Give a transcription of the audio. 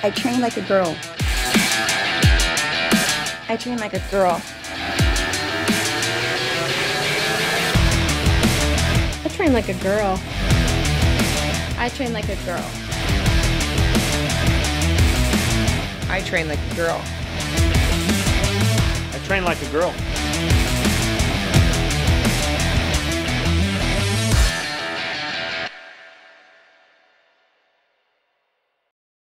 I train like a girl. I train like a girl. I train like a girl. I train like a girl. I train like a girl. I train like a girl.